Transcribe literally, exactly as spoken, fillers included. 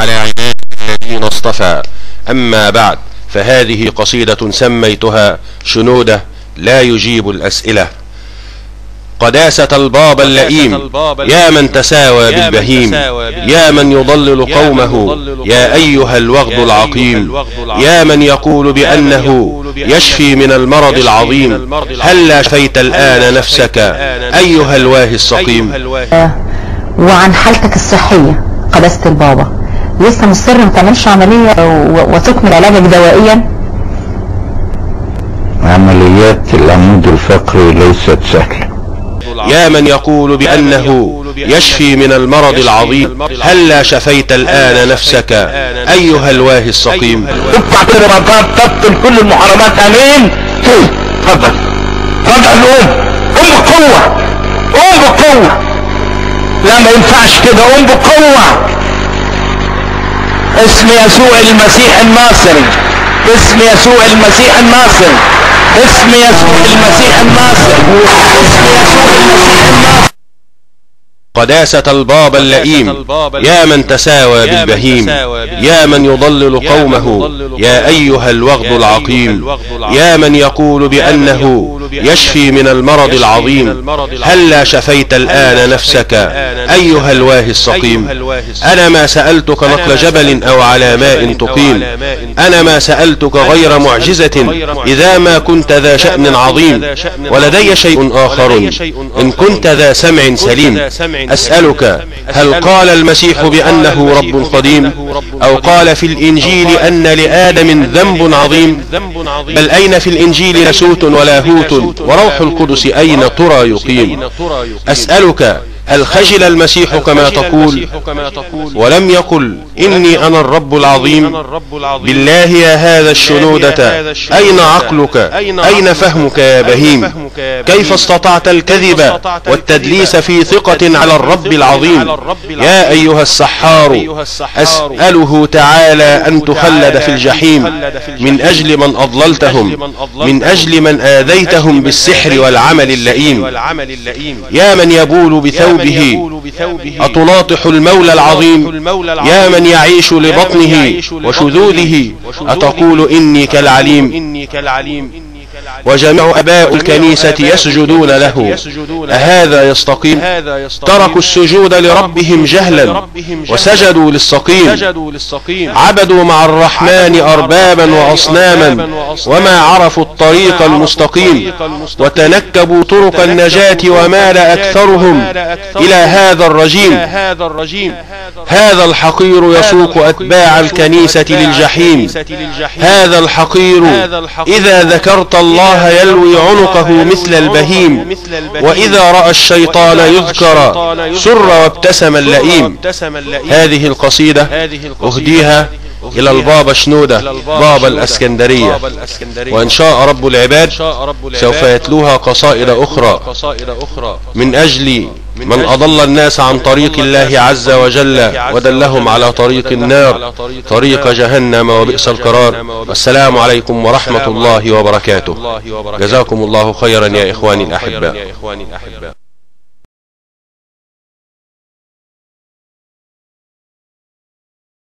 على عباده الذين اصطفى. أما بعد، فهذه قصيدة سميتها شنودة لا يجيب الأسئلة. قداسة البابا اللئيم، يا من تساوى بالبهيم، يا من يضلل قومه، يا أيها الوغد العقيم، يا من يقول بأنه يشفي من المرض العظيم، هلا شفيت الآن نفسك أيها الواهي السقيم. وعن حالتك الصحية قداسة البابا، لسه مصر ما تعملش عملية وتكمل علاجك دوائيا؟ عمليات العمود الفقري ليست سهلة. يا من يقول بأنه يشفي من المرض العظيم، هلا شفيت الآن نفسك أيها الواهي السقيم. ادفع كرامات تبطل كل المحرمات. امين. اتفضل اتفضل. قوم قوم بقوة، قوم بقوة. لا ما ينفعش كده، قوم بقوة. اسم يسوع المسيح الناصري، اسم يسوع المسيح الناصري، اسم يسوع المسيح الناصري، اسم يسوع المسيح الناصري. قداسة البابا اللئيم، يا من تساوى بالبهيم، يا من يضلل قومه، يا أيها الوغد العقيم، يا من يقول بأنه يشفي من المرض العظيم، هلا شفيت الآن نفسك أيها الواهي السقيم. أنا ما سألتك نقل جبل أو على ماء تقيم، أنا ما سألتك غير معجزة إذا ما كنت ذا شأن عظيم، ولدي شيء آخر إن كنت ذا سمع سليم. أسألك، هل قال المسيح بأنه رب قديم، أو قال في الإنجيل أن لآدم ذنب عظيم؟ بل أين في الإنجيل ناسوت ولاهوت وروح القدس أين ترى يقيم؟ أسألك، هل خجل المسيح كما تقول ولم يقل إني أنا الرب العظيم؟ بالله يا هذا الشنودة، أين عقلك؟ أين فهمك يا بهيم؟ كيف استطعت الكذب والتدليس في ثقة على الرب العظيم؟ يا أيها السحار، أسأله تعالى أن تخلد في الجحيم من أجل من أضللتهم، من أجل من آذيتهم بالسحر والعمل اللئيم. يا من يبول بثوب به أتلاطح المولى العظيم، يا من يعيش لبطنه وشذوذه أتقول إني كالعليم. وجميع أباء الكنيسة يسجدون له، أهذا يستقيم؟ تركوا السجود لربهم جهلا وسجدوا للسقيم، عبدوا مع الرحمن أربابا وأصناما وما عرفوا الطريق المستقيم، وتنكبوا طرق النجاة ومال أكثرهم إلى هذا الرجيم. هذا الحقير يسوق أتباع الكنيسة للجحيم، هذا الحقير إذا ذكرت الله يلوي عنقه مثل البهيم، وإذا رأى الشيطان يذكر سر وابتسم اللئيم. هذه القصيدة أهديها إلى البابا شنودة بابا الأسكندرية، وإن شاء رب العباد سوف يتلوها قصائد أخرى من أجل من أضل الناس عن طريق الله عز وجل ودلهم على طريق النار، طريق جهنم وبئس القرار. والسلام عليكم ورحمة الله وبركاته. جزاكم الله خيرا يا إخواني الأحباء.